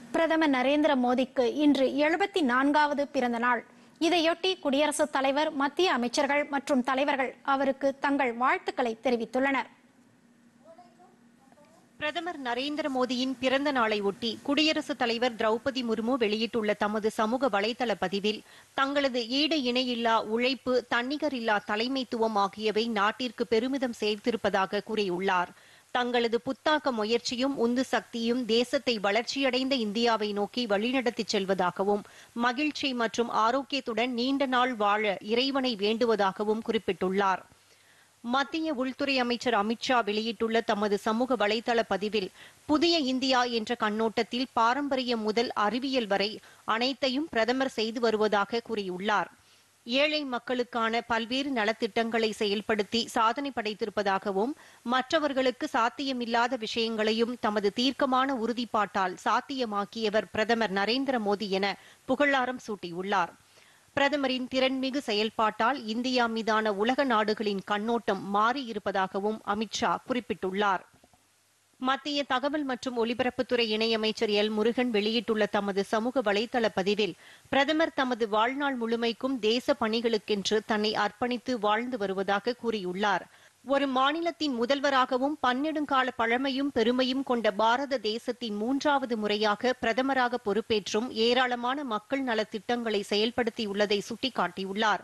பிரதமர் நரேந்திர மோடிக்கு இன்று 74வது பிறந்த நாள். இதையொட்டி குடியரசுத் தலைவர், மத்திய அமைச்சர்கள் மற்றும் தலைவர்கள் அவருக்கு தங்கள் வாழ்த்துக்களை தெரிவித்துள்ளனர். பிரதமர் நரேந்திர மோடியின் பிறந்த நாளை ஒட்டி குடியரசுத் தலைவர் திரௌபதி முர்மு வெளியிட்டுள்ள தமது சமூக வலைதள பதிவில், தங்களது ஈடு இணையில்லா உழைப்பு, தன்னிகரில்லா தலைமைத்துவம் ஆகியவை நாட்டிற்கு பெருமிதம் சேர்த்திருப்பதாக கூறியுள்ளார். தங்களது புத்தாக்க முயற்சியும் உந்து சக்தியும் தேசத்தை வளர்ச்சியடைந்த இந்தியாவை நோக்கி வழிநடத்திச் செல்வதாகவும், மகிழ்ச்சி மற்றும் ஆரோக்கியத்துடன் நீண்ட நாள் வாழ இறைவனை வேண்டுவதாகவும் குறிப்பிட்டுள்ளார். மத்திய உள்துறை அமைச்சர் அமித்ஷா வெளியிட்டுள்ள தமது சமூக வலைதள பதிவில், புதிய இந்தியா என்ற கண்ணோட்டத்தில் பாரம்பரியம் முதல் அறிவியல் வரை அனைத்தையும் பிரதமர் செய்து வருவதாக கூறியுள்ளார். ஏழை மக்களுக்கான பல்வேறு நலத்திட்டங்களை செயல்படுத்தி சாதனை படைத்திருப்பதாகவும், மற்றவர்களுக்கு சாத்தியமில்லாத விஷயங்களையும் தமது தீர்க்கமான உறுதிப்பாட்டால் சாத்தியமாக்கியவர் பிரதமர் நரேந்திர மோடி என புகழாரம் சூட்டியுள்ளார். பிரதமரின் திறன்மிகு செயல்பாட்டால் இந்தியா மீதான உலக நாடுகளின் கண்ணோட்டம் மாறியிருப்பதாகவும் அமித்ஷா குறிப்பிட்டுள்ளார். மத்திய தகவல் மற்றும் ஒலிபரப்புத்துறை இணையமைச்சர் எல் முருகன் வெளியிட்டுள்ள தமது சமூக வலைதள பதிவில், பிரதமர் தமது வாழ்நாள் முழுமைக்கும் தேச பணிகளுக்கென்று தன்னை அர்ப்பணித்து வாழ்ந்து வருவதாக கூறியுள்ளார். ஒரு மாநிலத்தின் முதல்வராகவும் பன்னெடுங்கால பழமையும் பெருமையும் கொண்ட பாரத தேசத்தின் 3வது முறையாக பிரதமராக பொறுப்பேற்றும் ஏராளமான மக்கள் நலத்திட்டங்களை செயல்படுத்தியுள்ளதை சுட்டிக்காட்டியுள்ளார்.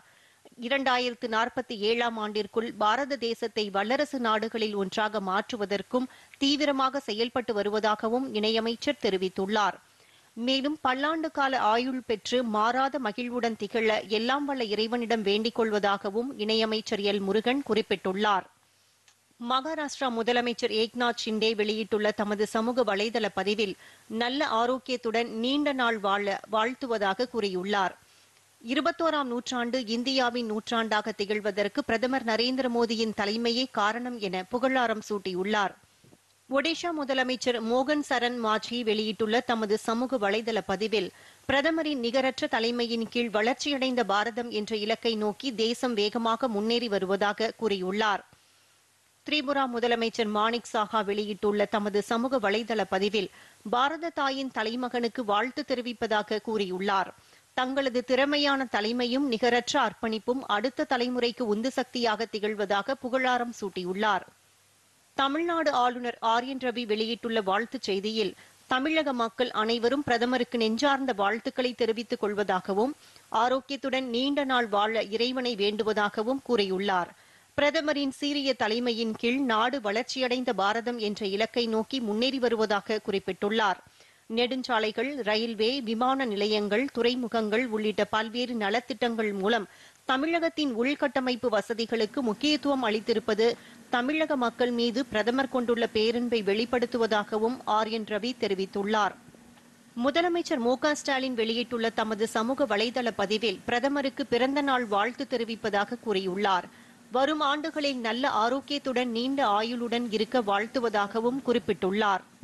2047ஆம் ஆண்டிற்குள் பாரத தேசத்தை வல்லரசு நாடுகளில் ஒன்றாக மாற்றுவதற்கும் தீவிரமாக செயல்பட்டு வருவதாகவும் இணையமைச்சர் தெரிவித்துள்ளார். மேலும் பல்லாண்டு கால ஆயுள் பெற்று மாறாத மகிழ்வுடன் திகழ எல்லாம் வல்ல இறைவனிடம் வேண்டிக் கொள்வதாகவும் இணையமைச்சர் எல் முருகன் குறிப்பிட்டுள்ளார். மகாராஷ்டிரா முதலமைச்சர் ஏக்நாத் ஷிண்டே வெளியிட்டுள்ள தமது சமூக வலைதள பதிவில், நல்ல ஆரோக்கியத்துடன் நீண்ட நாள் வாழ வாழ்த்துவதாக கூறியுள்ளார். 21ஆம் நூற்றாண்டு இந்தியாவின் நூற்றாண்டாக திகழ்வதற்கு பிரதமர் நரேந்திர மோடியின் தலைமையே காரணம் என புகழாரம் சூட்டியுள்ளார். ஒடிஷா முதலமைச்சர் மோகன் சரண் மாஜி வெளியிட்டுள்ள தமது சமூக வலைதள பதிவில், பிரதமரின் நிகரற்ற தலைமையின் கீழ் வளர்ச்சியடைந்த பாரதம் என்ற இலக்கை நோக்கி தேசம் வேகமாக முன்னேறி வருவதாக கூறியுள்ளார். திரிபுரா முதலமைச்சர் மாணிக் சாஹா வெளியிட்டுள்ள தமது சமூக வலைதள பதிவில், பாரத தாயின் தலைமகனுக்கு வாழ்த்து தெரிவிப்பதாக கூறியுள்ளார். தங்களது திறமையான தலைமையும் நிகரற்ற அர்ப்பணிப்பும் அடுத்த தலைமுறைக்கு உந்து சக்தியாக திகழ்வதாக புகழாரம் சூட்டியுள்ளார். தமிழ்நாடு ஆளுநர் ஆர்.என். ரவி வெளியிட்டுள்ள வாழ்த்துச் செய்தியில், தமிழக மக்கள் அனைவரும் பிரதமருக்கு நெஞ்சார்ந்த வாழ்த்துக்களை தெரிவித்துக் கொள்வதாகவும், ஆரோக்கியத்துடன் நீண்ட நாள் வாழ இறைவனை வேண்டுவதாகவும் கூறியுள்ளார். பிரதமரின் சீரிய தலைமையின் கீழ் நாடு வளர்ச்சியடைந்த பாரதம் என்ற இலக்கை நோக்கி முன்னேறி வருவதாக குறிப்பிட்டுள்ளார். நெடுஞ்சாலைகள், ரயில்வே, விமான நிலையங்கள், துறைமுகங்கள் உள்ளிட்ட பல்வேறு நலத்திட்டங்கள் மூலம் தமிழகத்தின் உள்கட்டமைப்பு வசதிகளுக்கு முக்கியத்துவம் அளித்திருப்பது தமிழக மக்கள் மீது பிரதமர் கொண்டுள்ள பேரன்பை வெளிப்படுத்துவதாகவும் ஆர்.என். ரவி தெரிவித்துள்ளார். முதலமைச்சர் மு.க.ஸ்டாலின் வெளியிட்டுள்ள தமது சமூக வலைதள பதிவில், பிரதமருக்கு பிறந்த நாள் வாழ்த்து தெரிவிப்பதாக கூறியுள்ளார். வரும் ஆண்டுகளில் நல்ல ஆரோக்கியத்துடன் நீண்ட ஆயுளுடன் இருக்க வாழ்த்துவதாகவும் குறிப்பிட்டுள்ளார்.